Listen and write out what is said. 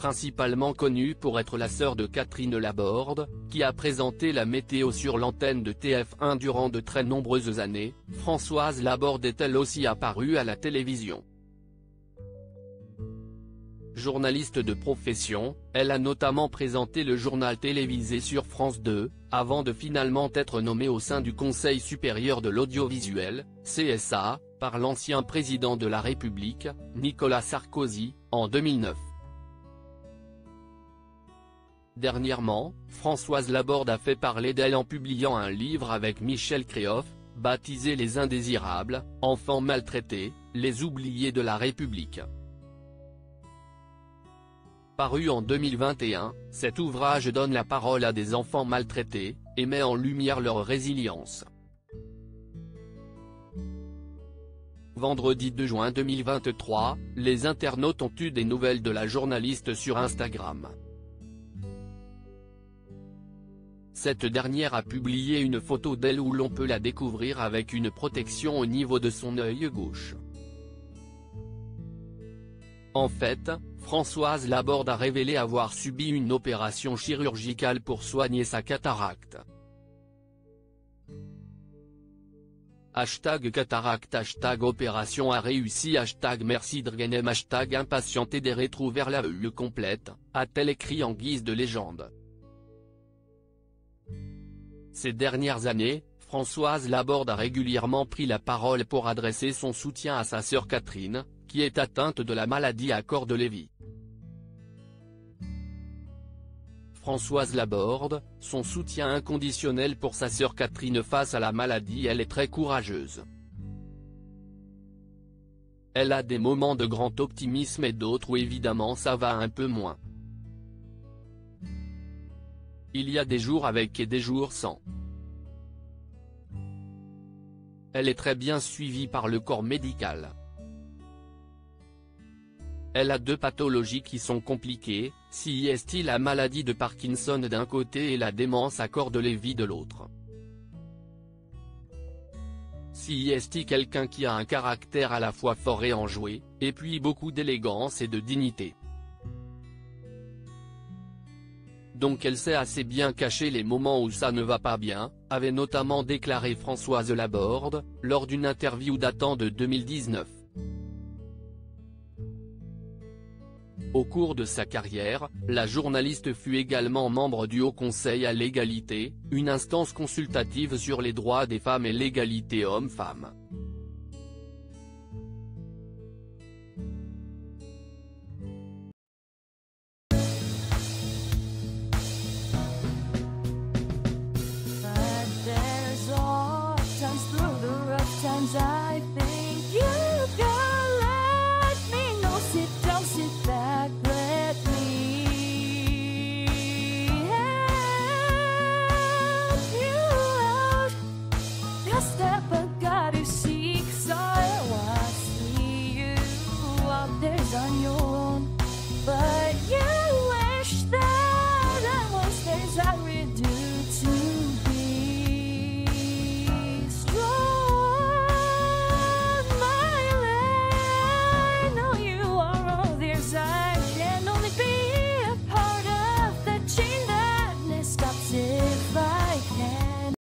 principalement connue pour être la sœur de Catherine Laborde, qui a présenté la météo sur l'antenne de TF1 durant de très nombreuses années. Françoise Laborde est elle aussi apparue à la télévision. Journaliste de profession, elle a notamment présenté le journal télévisé sur France 2, avant de finalement être nommée au sein du Conseil supérieur de l'audiovisuel, CSA, par l'ancien président de la République, Nicolas Sarkozy, en 2009. Dernièrement, Françoise Laborde a fait parler d'elle en publiant un livre avec Michel Créoff, baptisé Les Indésirables, enfants maltraités, les oubliés de la République. Paru en 2021, cet ouvrage donne la parole à des enfants maltraités, et met en lumière leur résilience. Vendredi 2 juin 2023, les internautes ont eu des nouvelles de la journaliste sur Instagram. Cette dernière a publié une photo d'elle où l'on peut la découvrir avec une protection au niveau de son œil gauche. En fait, Françoise Laborde a révélé avoir subi une opération chirurgicale pour soigner sa cataracte. #cataracte #opération a réussi #merci Drgenem #impatienté des rétrous vers la UE complète, a-t-elle écrit en guise de légende. Ces dernières années, Françoise Laborde a régulièrement pris la parole pour adresser son soutien à sa sœur Catherine, qui est atteinte de la maladie à corps de Lévy. Françoise Laborde, son soutien inconditionnel pour sa sœur Catherine face à la maladie. Elle est très courageuse. Elle a des moments de grand optimisme et d'autres où évidemment ça va un peu moins. Il y a des jours avec et des jours sans. Elle est très bien suivie par le corps médical. Elle a deux pathologies qui sont compliquées, CIST la maladie de Parkinson d'un côté et la démence à corps de Lévy de l'autre. CIST quelqu'un qui a un caractère à la fois fort et enjoué, et puis beaucoup d'élégance et de dignité. Donc elle sait assez bien cacher les moments où ça ne va pas bien, avait notamment déclaré Françoise Laborde, lors d'une interview datant de 2019. Au cours de sa carrière, la journaliste fut également membre du Haut Conseil à l'égalité, une instance consultative sur les droits des femmes et l'égalité hommes-femmes.